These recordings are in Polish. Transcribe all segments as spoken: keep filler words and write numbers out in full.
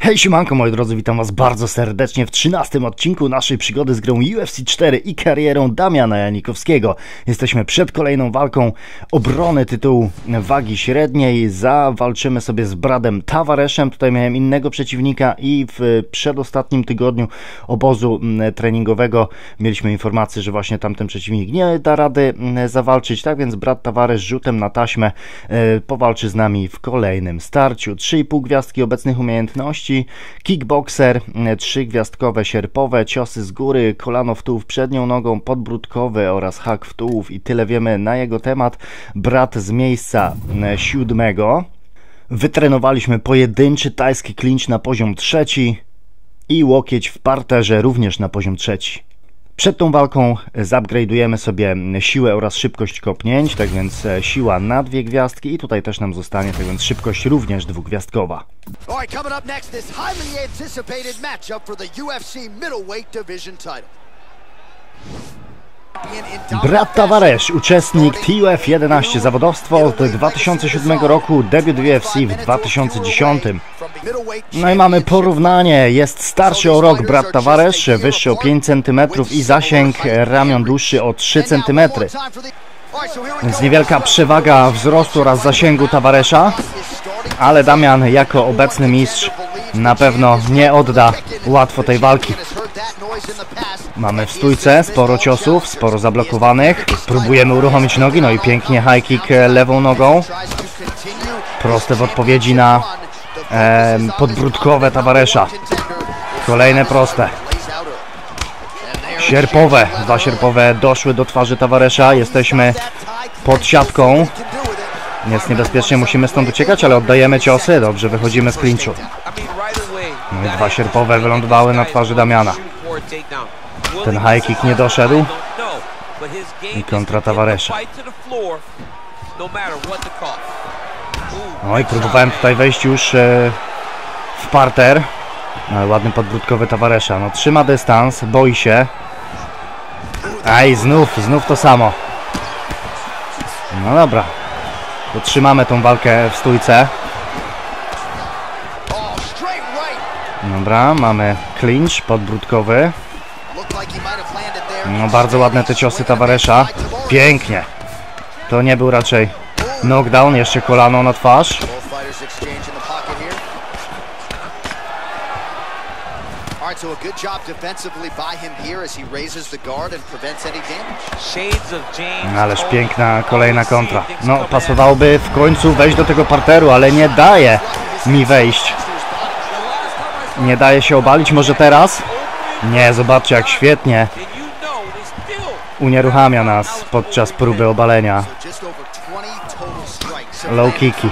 Hej siemanko moi drodzy, witam was bardzo serdecznie w trzynastym odcinku naszej przygody z grą U F C cztery i karierą Damiana Janikowskiego. Jesteśmy przed kolejną walką obrony tytułu wagi średniej. Zawalczymy sobie z Bradem Tavareszem. Tutaj miałem innego przeciwnika i w przedostatnim tygodniu obozu treningowego mieliśmy informację, że właśnie tamten przeciwnik nie da rady zawalczyć. Tak więc Brad Tavaresz rzutem na taśmę powalczy z nami w kolejnym starciu. trzy i pół gwiazdki obecnych umiejętności. Kickboxer, trzygwiazdkowe sierpowe, ciosy z góry, kolano w tułów przednią nogą, podbródkowy oraz hak w tułów i tyle wiemy na jego temat. Brat z miejsca siódmego. Wytrenowaliśmy pojedynczy tajski clinch na poziom trzeci i łokieć w parterze również na poziom trzeci. Przed tą walką zupgrade'ujemy sobie siłę oraz szybkość kopnięć, tak więc siła na dwie gwiazdki i tutaj też nam zostanie, tak więc szybkość również dwugwiazdkowa. Brad Tavaresz, uczestnik T U F jedenaście, zawodowstwo od dwa tysiące siódmego roku, debiut w U F C w dwa tysiące dziesiątym. No i mamy porównanie, jest starszy o rok Brad Tavaresz, wyższy o pięć centymetrów i zasięg ramion dłuższy o trzy centymetry. Więc niewielka przewaga wzrostu oraz zasięgu Tavaresza, ale Damian jako obecny mistrz na pewno nie odda łatwo tej walki. Mamy w stójce sporo ciosów, sporo zablokowanych. Próbujemy uruchomić nogi, no i pięknie high kick lewą nogą. Proste w odpowiedzi na e, podbródkowe Tavaresza. Kolejne proste. Sierpowe, dwa sierpowe doszły do twarzy Tavaresza. Jesteśmy pod siatką. Jest niebezpiecznie, musimy stąd uciekać, ale oddajemy ciosy. Dobrze, wychodzimy z clinchu. No i dwa sierpowe wylądowały na twarzy Damiana. Ten high kick nie doszedł. I kontra Tavaresza. No i próbowałem tutaj wejść już e, w parter. Ale ładny podbródkowy Tavaresza. No trzyma dystans, boi się. Aj, znów, znów to samo. No dobra. Utrzymamy tą walkę w stójce. Dobra, mamy clinch podbródkowy. No bardzo ładne te ciosy Tavaresza. Pięknie. To nie był raczej knockdown, jeszcze kolano na twarz. Ależ piękna kolejna kontra. No pasowałoby w końcu wejść do tego parteru, ale nie daje mi wejść. Nie daje się obalić, może teraz? Nie, zobaczcie jak świetnie unieruchamia nas podczas próby obalenia. Low kicki.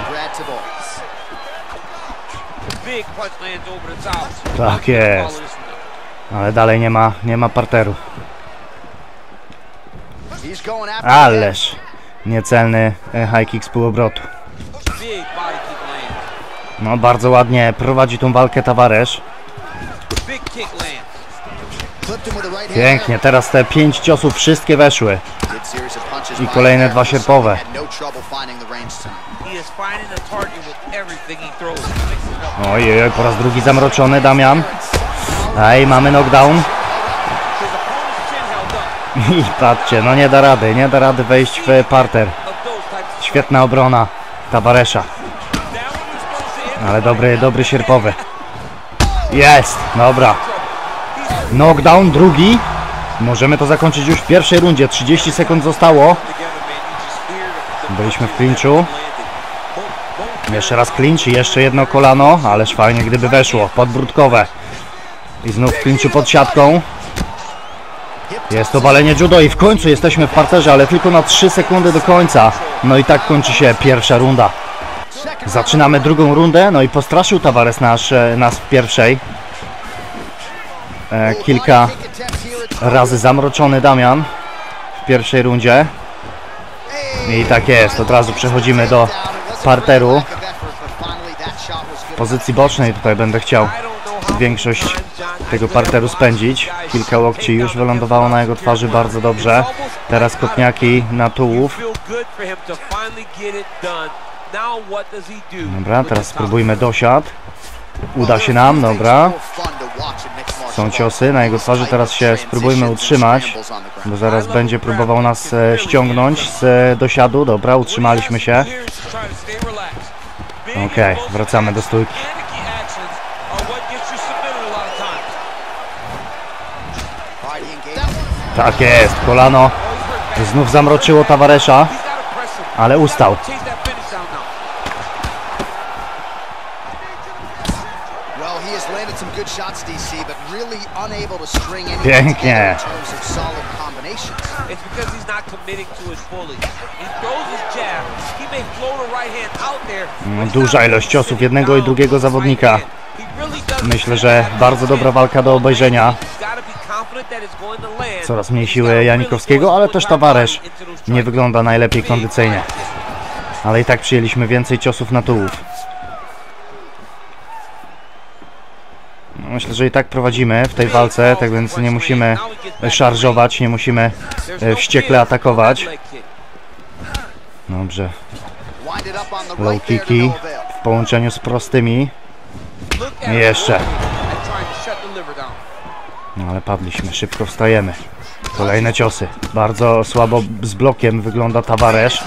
Tak jest. Ale dalej nie ma, nie ma parteru. Ależ niecelny high kick z półobrotu. No bardzo ładnie prowadzi tą walkę Tavaresz. Pięknie, teraz te pięć ciosów wszystkie weszły. I kolejne dwa sierpowe. Ojej, po raz drugi zamroczony Damian. Ej, mamy knockdown. I patrzcie, no nie da rady, nie da rady wejść w parter. Świetna obrona Tavaresza. Ale dobry, dobry sierpowy. Jest, dobra. Knockdown, drugi. Możemy to zakończyć już w pierwszej rundzie. trzydzieści sekund zostało. Byliśmy w clinchu. Jeszcze raz clinch i jeszcze jedno kolano. Ależ fajnie gdyby weszło. Podbródkowe. I znów w clinchu pod siatką. Jest to walenie judo i w końcu jesteśmy w parterze, ale tylko na trzy sekundy do końca. No i tak kończy się pierwsza runda. Zaczynamy drugą rundę, no i postraszył Tavaresz nasz, nas w pierwszej. E, kilka razy zamroczony Damian w pierwszej rundzie. I tak jest, od razu przechodzimy do parteru. W pozycji bocznej tutaj będę chciał większość tego parteru spędzić. Kilka łokci już wylądowało na jego twarzy bardzo dobrze. Teraz kopniaki na tułów. Dobra, teraz spróbujmy dosiad. Uda się nam, dobra. Są ciosy na jego twarzy, teraz się spróbujmy utrzymać, bo zaraz będzie próbował nas e, ściągnąć z e, dosiadu. Dobra, utrzymaliśmy się. Okej, okay, wracamy do stójki. Tak jest, kolano znów zamroczyło Tavaresza, ale ustał. Pięknie. Duża ilość ciosów jednego i drugiego zawodnika. Myślę, że bardzo dobra walka do obejrzenia. Coraz mniej siły Janikowskiego, ale też Tavares nie wygląda najlepiej kondycyjnie. Ale i tak przyjęliśmy więcej ciosów na tułów. Myślę, że i tak prowadzimy w tej walce, tak więc nie musimy szarżować, nie musimy wściekle atakować. Dobrze. Low kicki w połączeniu z prostymi. I jeszcze. No ale padliśmy, szybko wstajemy. Kolejne ciosy. Bardzo słabo z blokiem wygląda Tavares.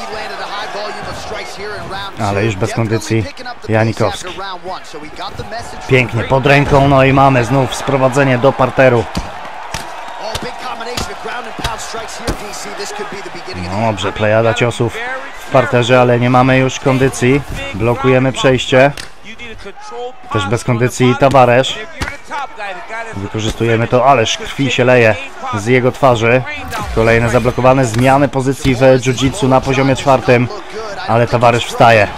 Ale już bez kondycji Janikowski. Pięknie, pod ręką, no i mamy znów sprowadzenie do parteru. No dobrze, plejada ciosów w parterze, ale nie mamy już kondycji. Blokujemy przejście. Też bez kondycji Tavares. Wykorzystujemy to, ależ krwi się leje z jego twarzy. Kolejne zablokowane zmiany pozycji w jiu-jitsu na poziomie czwartym. Ale Tavares wstaje.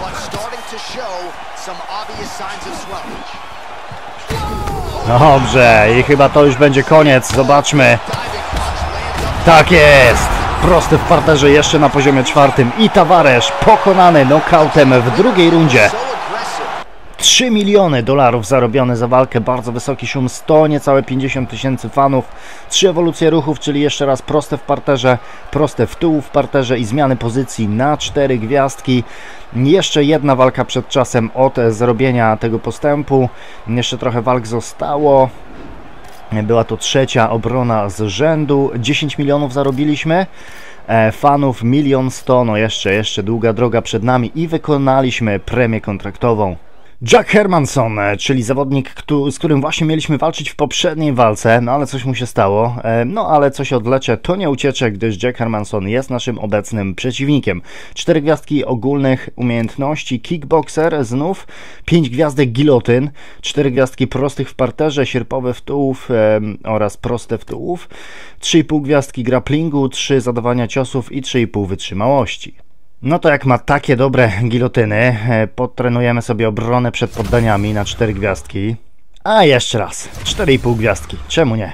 Dobrze, i chyba to już będzie koniec. Zobaczmy. Tak jest. Prosty w parterze jeszcze na poziomie czwartym. I Tavares pokonany nokautem w drugiej rundzie. trzy miliony dolarów zarobione za walkę, bardzo wysoki szum, sto, niecałe pięćdziesiąt tysięcy fanów, trzy ewolucje ruchów, czyli jeszcze raz proste w parterze, proste w tył w parterze i zmiany pozycji na cztery gwiazdki. Jeszcze jedna walka przed czasem od zrobienia tego postępu, jeszcze trochę walk zostało. Była to trzecia obrona z rzędu, dziesięć milionów zarobiliśmy. Fanów milion sto, no jeszcze, jeszcze długa droga przed nami i wykonaliśmy premię kontraktową. Jack Hermansson, czyli zawodnik, z którym właśnie mieliśmy walczyć w poprzedniej walce, no ale coś mu się stało, no ale coś odleczę, to nie uciecze, gdyż Jack Hermansson jest naszym obecnym przeciwnikiem. Cztery gwiazdki ogólnych umiejętności, kickboxer znów, pięć gwiazdek gilotyn, cztery gwiazdki prostych w parterze, sierpowe w tułów oraz proste w tułów, trzy i pół gwiazdki grapplingu, trzy zadawania ciosów i trzy i pół wytrzymałości. No to jak ma takie dobre gilotyny, podtrenujemy sobie obronę przed poddaniami na cztery gwiazdki. A jeszcze raz, cztery i pół gwiazdki, czemu nie?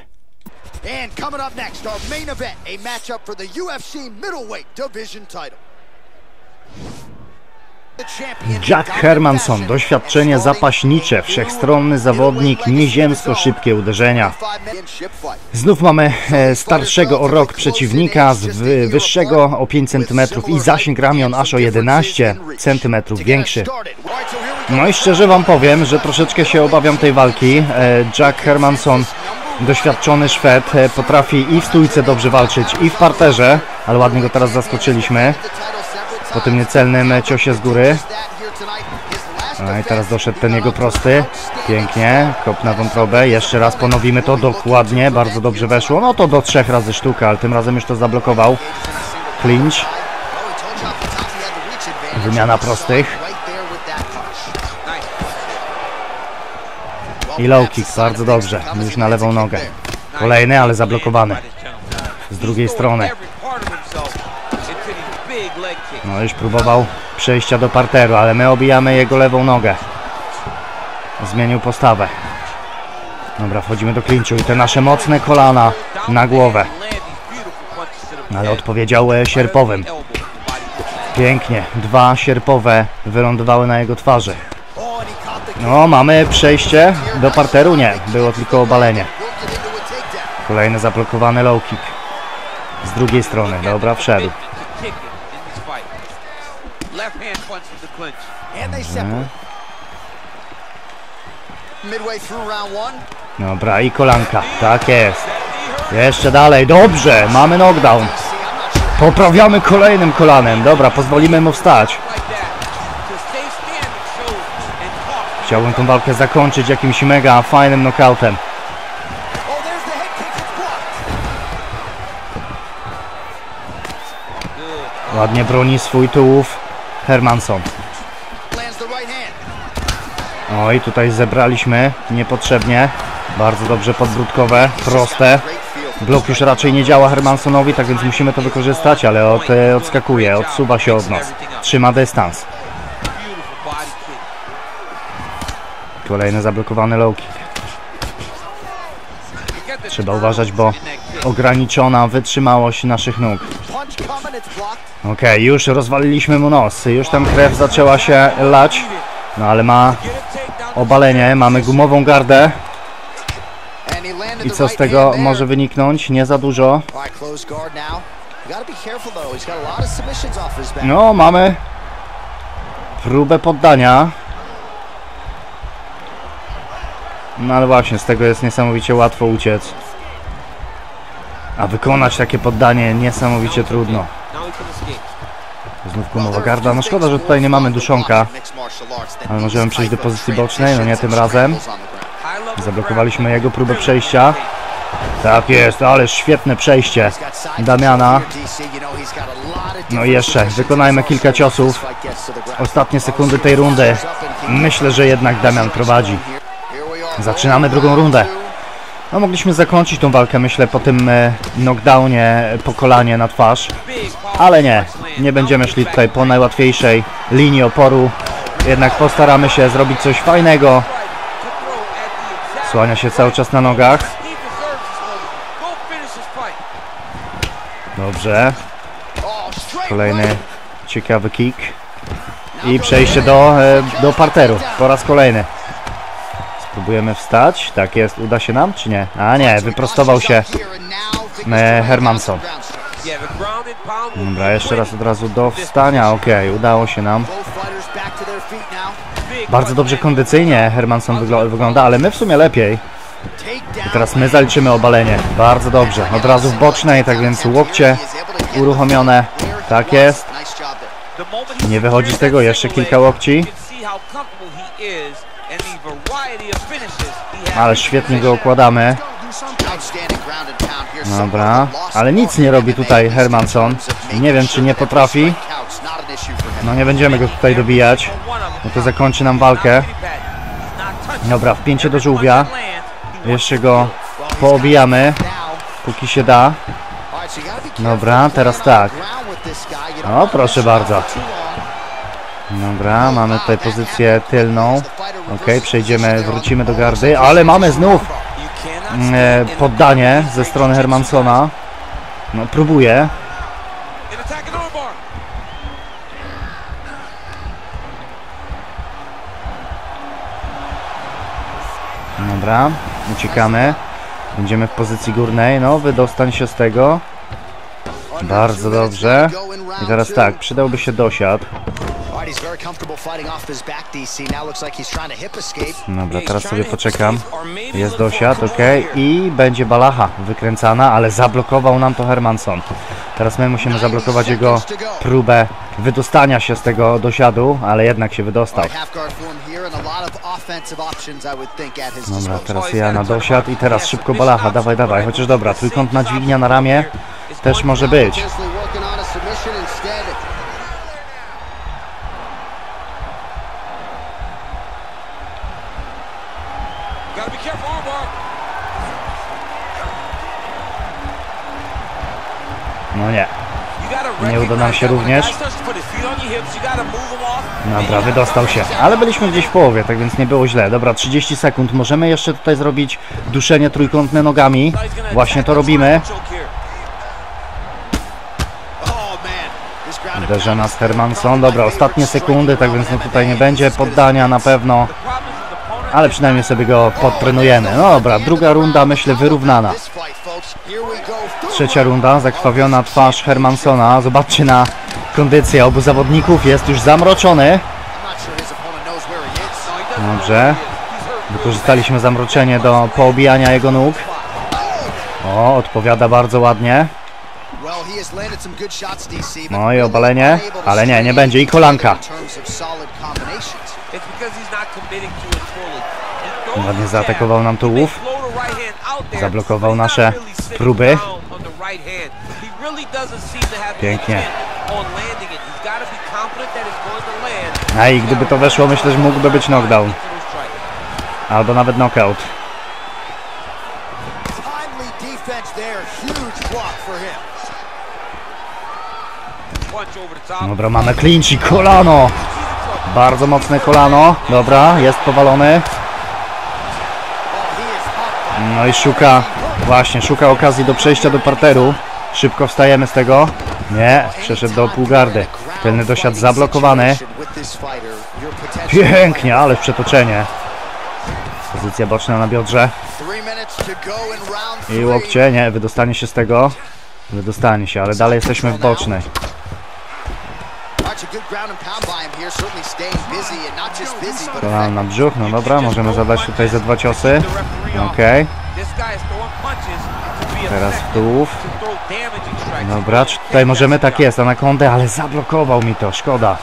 Jack Hermansson, doświadczenie zapaśnicze, wszechstronny zawodnik, nieziemsko szybkie uderzenia. Znów mamy starszego o rok przeciwnika, z wyższego o pięć centymetrów i zasięg ramion aż o jedenaście centymetrów większy. No i szczerze wam powiem, że troszeczkę się obawiam tej walki. Jack Hermansson, doświadczony Szwed, potrafi i w stójce dobrze walczyć, i w parterze, ale ładnie go teraz zaskoczyliśmy po tym niecelnym ciosie z góry. No i teraz doszedł ten jego prosty. Pięknie, kop na wątrobę. Jeszcze raz ponowimy to dokładnie. Bardzo dobrze weszło. No to do trzech razy sztuka, ale tym razem już to zablokował. Clinch. Wymiana prostych. I low kick, bardzo dobrze. Już na lewą nogę. Kolejny, ale zablokowany. Z drugiej strony. No już próbował przejścia do parteru, ale my obijamy jego lewą nogę. Zmienił postawę. Dobra, wchodzimy do clinchu i te nasze mocne kolana na głowę. Ale odpowiedział sierpowym. Pięknie, dwa sierpowe wylądowały na jego twarzy. No, mamy przejście do parteru? Nie, było tylko obalenie. Kolejny zablokowany low kick. Z drugiej strony, dobra, wszedł. Dobra, i kolanka. Tak jest. Jeszcze dalej. Dobrze, mamy knockdown. Poprawiamy kolejnym kolanem. Dobra, pozwolimy mu wstać. Chciałbym tą walkę zakończyć jakimś mega fajnym knockoutem. Ładnie broni swój tułów Hermansson. Oj, tutaj zebraliśmy niepotrzebnie. Bardzo dobrze podbródkowe, proste. Blok już raczej nie działa Hermanssonowi, tak więc musimy to wykorzystać, ale od, odskakuje, odsuwa się od nas. Trzyma dystans. Kolejny zablokowany low kick. Trzeba uważać, bo ograniczona wytrzymałość naszych nóg. Okej, okay, już rozwaliliśmy mu nos, już tam krew zaczęła się lać. No ale ma obalenie, mamy gumową gardę. I co z tego może wyniknąć? Nie za dużo. No, mamy próbę poddania. No ale właśnie, z tego jest niesamowicie łatwo uciec. A wykonać takie poddanie niesamowicie trudno. Znów gumowa garda. No szkoda, że tutaj nie mamy duszonka. Ale możemy przejść do pozycji bocznej. No nie tym razem. Zablokowaliśmy jego próbę przejścia. Tak jest, ale świetne przejście Damiana. No i jeszcze wykonajmy kilka ciosów. Ostatnie sekundy tej rundy. Myślę, że jednak Damian prowadzi. Zaczynamy drugą rundę. No mogliśmy zakończyć tą walkę, myślę, po tym e, knockdownie po kolanie na twarz. Ale nie, nie będziemy szli tutaj po najłatwiejszej linii oporu. Jednak postaramy się zrobić coś fajnego. Słania się cały czas na nogach. Dobrze. Kolejny ciekawy kick. I przejście do, e, do parteru po raz kolejny. Spróbujemy wstać. Tak jest, uda się nam, czy nie? A nie, wyprostował się e, Hermansson. Dobra, jeszcze raz od razu do wstania. Ok, udało się nam. Bardzo dobrze kondycyjnie Hermansson wygl wygląda, ale my w sumie lepiej. I teraz my zaliczymy obalenie. Bardzo dobrze. Od razu w bocznej, tak więc łokcie uruchomione. Tak jest. Nie wychodzi z tego, jeszcze kilka łokci. Ale świetnie go układamy. Dobra, ale nic nie robi tutaj Hermansson. Nie wiem, czy nie potrafi. No nie będziemy go tutaj dobijać. No to zakończy nam walkę. Dobra, wpięcie do żółwia. Jeszcze go poobijamy, póki się da. Dobra, teraz tak. O, proszę bardzo. Dobra, mamy tutaj pozycję tylną. Ok, przejdziemy, wrócimy do gardy, ale mamy znów e, poddanie ze strony Hermanssona. No, próbuje. Dobra, uciekamy. Będziemy w pozycji górnej. No, wydostań się z tego. Bardzo dobrze. I teraz tak, przydałby się dosiad. Dobra, teraz sobie poczekam. Jest dosiad, ok. I będzie balacha wykręcana, ale zablokował nam to Hermansson. Teraz my musimy zablokować jego próbę wydostania się z tego dosiadu, ale jednak się wydostał. Dobra, teraz ja na dosiad i teraz szybko balacha. Dawaj, dawaj, chociaż dobra, trójkątna dźwignia na ramię też może być. No nie. Nie uda nam się również. Dobra, wydostał się. Ale byliśmy gdzieś w połowie, tak więc nie było źle. Dobra, trzydzieści sekund. Możemy jeszcze tutaj zrobić duszenie trójkątne nogami. Właśnie to robimy. Uderza nas Hermansson. Dobra, ostatnie sekundy, tak więc no tutaj nie będzie poddania na pewno. Ale przynajmniej sobie go podtrenujemy. No dobra, druga runda, myślę, wyrównana. Trzecia runda, zakrwawiona twarz Hermanssona. Zobaczcie na kondycję obu zawodników. Jest już zamroczony. Dobrze. Wykorzystaliśmy zamroczenie do poobijania jego nóg. O, odpowiada bardzo ładnie. No i obalenie, ale nie, nie będzie i kolanka. Ładnie zaatakował nam tułów. Zablokował nasze próby. Pięknie. A i gdyby to weszło, myślę, że mógłby być knockdown. Albo nawet knockout. Dobra, mamy clinch i kolano. Bardzo mocne kolano. Dobra, jest powalony. No i szuka, właśnie, szuka okazji do przejścia do parteru. Szybko wstajemy z tego. Nie, przeszedł do półgardy. Tylny dosiad zablokowany. Pięknie, ale przetoczenie. Pozycja boczna na biodrze. I łokcie, nie, wydostanie się z tego. Wydostanie się, ale dalej jesteśmy w bocznej. Kolano na brzuch, no dobra, możemy zadać tutaj ze dwa ciosy. Okej. Teraz w tułów. Dobra, czy tutaj możemy, tak jest, anakondę, ale zablokował mi to, szkoda.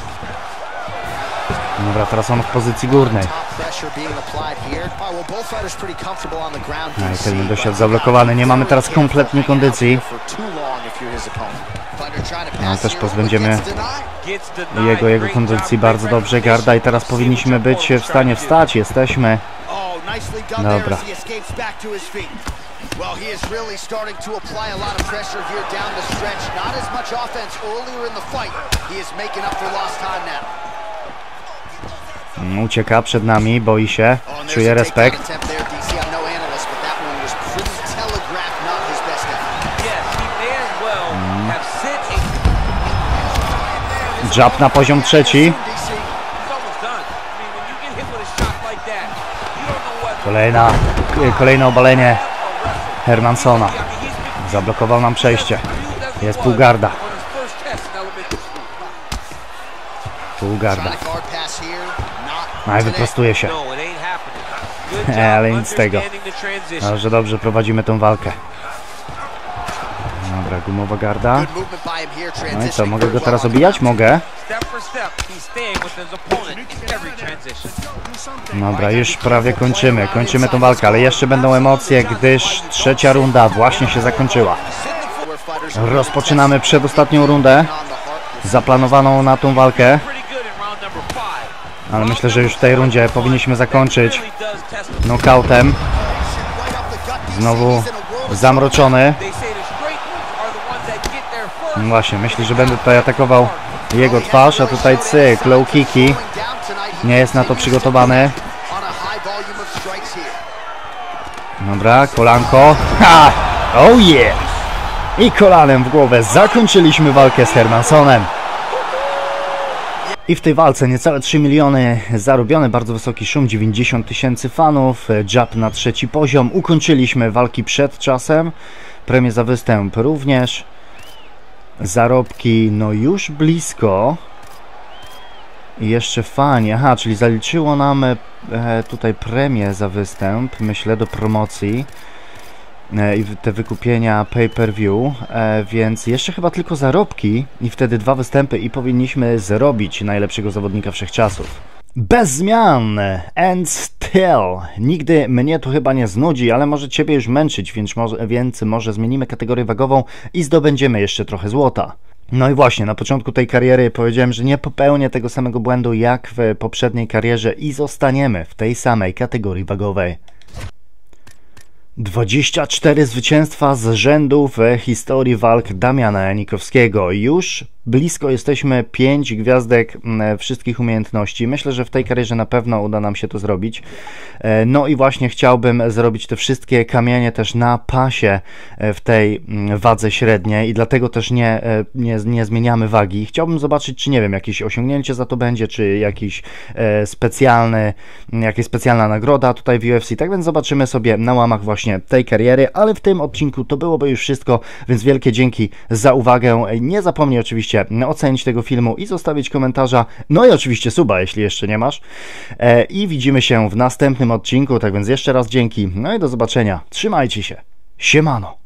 Dobra, teraz on w pozycji górnej. No i tylny dosiad zablokowany, nie mamy teraz kompletnie kondycji. No, też pozbędziemy jego, jego kondycji bardzo dobrze, garda, i teraz powinniśmy być w stanie wstać, jesteśmy. Dobra. Well, he is really starting to apply a lot of pressure here down the stretch. Not as much offense earlier in the fight. He is making up for lost time now. Ucieka przed nami, boi się, czuje respekt. Jab na poziom trzeci. Kolejna, kolejne obalenie Hermanssona. Zablokował nam przejście. Jest półgarda. Półgarda. No i wyprostuje się. Ale nic z tego. Dobrze, dobrze, prowadzimy tą walkę. Dobra, gumowa garda. No i co, mogę go teraz obijać? Mogę. Dobra, już prawie kończymy. Kończymy tą walkę, ale jeszcze będą emocje, gdyż trzecia runda właśnie się zakończyła. Rozpoczynamy przedostatnią rundę zaplanowaną na tą walkę. Ale myślę, że już w tej rundzie powinniśmy zakończyć knockoutem. Znowu zamroczony. No właśnie, myślę, że będę tutaj atakował jego twarz, a tutaj cyk, low kicki. Nie jest na to przygotowany. Dobra, kolanko. Ha! Oh yeah! I kolanem w głowę zakończyliśmy walkę z Hermanssonem. I w tej walce niecałe trzy miliony zarobione, bardzo wysoki szum, dziewięćdziesiąt tysięcy fanów, jab na trzeci poziom. Ukończyliśmy walki przed czasem, premie za występ również. Zarobki no już blisko. I jeszcze fani, aha, czyli zaliczyło nam e, tutaj premię za występ, myślę, do promocji e, i te wykupienia pay-per-view, e, więc jeszcze chyba tylko zarobki i wtedy dwa występy i powinniśmy zrobić najlepszego zawodnika wszechczasów. Bez zmian, and still. Nigdy mnie to chyba nie znudzi, ale może Ciebie już męczyć, więc może, więc może zmienimy kategorię wagową i zdobędziemy jeszcze trochę złota. No i właśnie, na początku tej kariery powiedziałem, że nie popełnię tego samego błędu jak w poprzedniej karierze i zostaniemy w tej samej kategorii wagowej. dwadzieścia cztery zwycięstwa z rzędu w historii walk Damiana Janikowskiego. Już blisko jesteśmy pięć gwiazdek wszystkich umiejętności. Myślę, że w tej karierze na pewno uda nam się to zrobić. No i właśnie chciałbym zrobić te wszystkie kamienie też na pasie w tej wadze średniej i dlatego też nie, nie, nie zmieniamy wagi. Chciałbym zobaczyć, czy nie wiem, jakieś osiągnięcie za to będzie, czy jakiś specjalny, jakaś specjalna nagroda tutaj w U F C. Tak więc zobaczymy sobie na łamach właśnie tej kariery, ale w tym odcinku to byłoby już wszystko, więc wielkie dzięki za uwagę. Nie zapomnij oczywiście oczywiście ocenić tego filmu i zostawić komentarza, no i oczywiście suba, jeśli jeszcze nie masz. E, I widzimy się w następnym odcinku, tak więc jeszcze raz dzięki, no i do zobaczenia. Trzymajcie się. Siemano.